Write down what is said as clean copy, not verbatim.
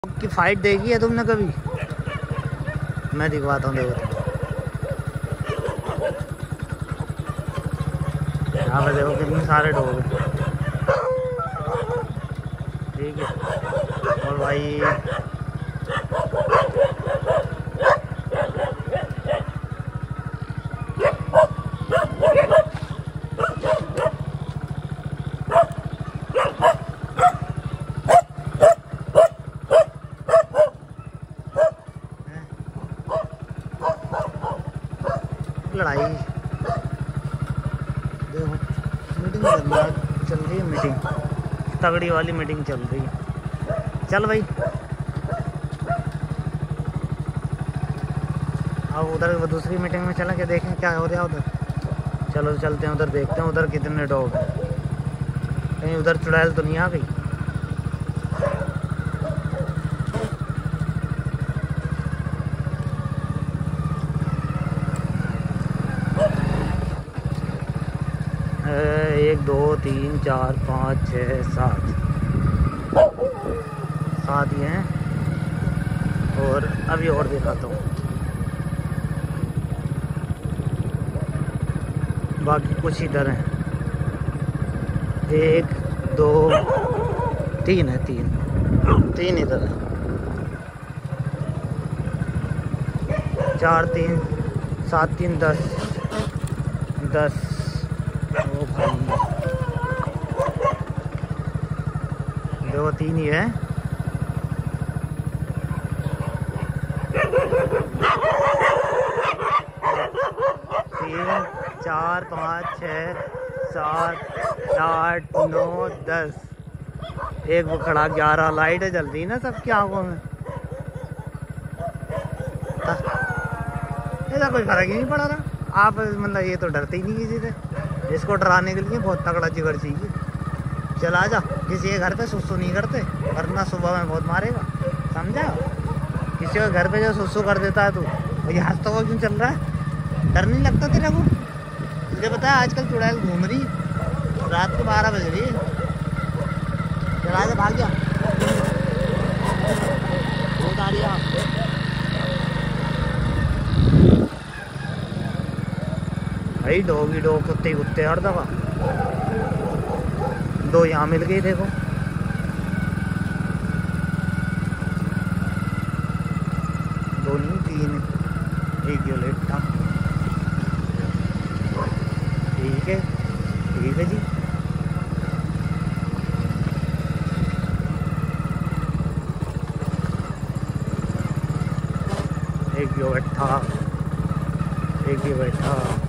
की फाइट देखी है तुमने कभी? मैं दिखवाता हूँ, देखो यहाँ पे देखो कितने सारे डॉग हैं। ठीक है, और भाई लड़ाई देखो, मीटिंग चल रही है, मीटिंग तगड़ी वाली मीटिंग चल रही है। चल भाई, अब उधर दूसरी मीटिंग में चलें, क्या देखें क्या हो रहा है उधर। चलो चलते हैं उधर, देखते हैं उधर कितने डॉग हैं। कहीं उधर चुड़ैल तो नहीं आ गई। एक दो तीन चार पाँच छः सात, सात ही हैं। और अभी और दिखाता हूँ, बाकी कुछ इधर हैं। एक दो तीन है, तीन इधर है। चार तीन सात तीन 10 10। ओ भाई देखो, तीन ही है। तीन चार पाँच छः सात आठ 9 10। एक वो खड़ा 11। लाइट है जल्दी ना सबकी आंखों में, ऐसा कोई फर्क ही नहीं पड़ा रहा। आप मतलब ये तो डरते ही नहीं किसी से। इसको डराने के लिए बहुत तगड़ा जिगर चाहिए। चल आजा, किसी के घर पे सुसु नहीं करते, वरना सुबह में बहुत मारेगा, समझा? किसी के घर पे जो सुसु कर देता है तू, ये हंसता हुआ क्यों चल रहा है? डर नहीं लगता तेरे को? तुझे पता है आजकल चुड़ैल घूम रही, रात को 12 बज रही है। चल आजा, भाग जा। बहुत आ रही है भाई, डॉग ही डॉग, कुत्ते ही कुत्ते हर दफा। दो यहाँ मिल गई देखो। दो नहीं, तीन, एक जो लेटा। ठीक है जी। एक जो बैठा, एक ही बैठा।